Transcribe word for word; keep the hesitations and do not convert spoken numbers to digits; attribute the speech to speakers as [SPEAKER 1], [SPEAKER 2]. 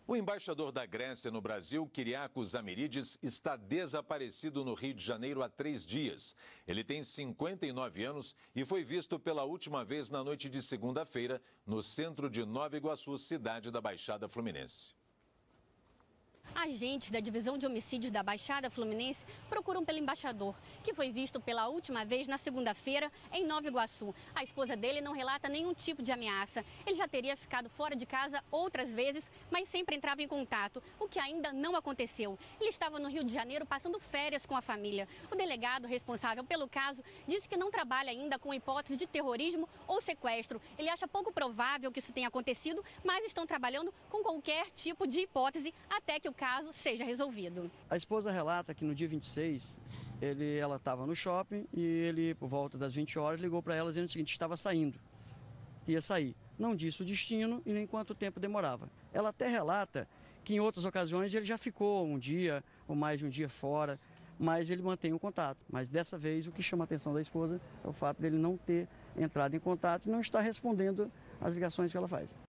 [SPEAKER 1] O embaixador da Grécia no Brasil, Kyriakos Zamirides, está desaparecido no Rio de Janeiro há três dias. Ele tem cinquenta e nove anos e foi visto pela última vez na noite de segunda-feira no centro de Nova Iguaçu, cidade da Baixada Fluminense.
[SPEAKER 2] Agentes da Divisão de Homicídios da Baixada Fluminense procuram pelo embaixador, que foi visto pela última vez na segunda-feira em Nova Iguaçu. A esposa dele não relata nenhum tipo de ameaça. Ele já teria ficado fora de casa outras vezes, mas sempre entrava em contato, o que ainda não aconteceu. Ele estava no Rio de Janeiro passando férias com a família. O delegado responsável pelo caso disse que não trabalha ainda com hipótese de terrorismo ou sequestro. Ele acha pouco provável que isso tenha acontecido, mas estão trabalhando com qualquer tipo de hipótese até que o caso seja resolvido.
[SPEAKER 3] A esposa relata que no dia vinte e seis, ele, ela estava no shopping e ele, por volta das vinte horas, ligou para ela dizendo o seguinte: estava saindo, ia sair. Não disse o destino e nem quanto tempo demorava. Ela até relata que em outras ocasiões ele já ficou um dia ou mais de um dia fora, mas ele mantém o contato. Mas dessa vez o que chama a atenção da esposa é o fato dele não ter entrado em contato e não estar respondendo às ligações que ela faz.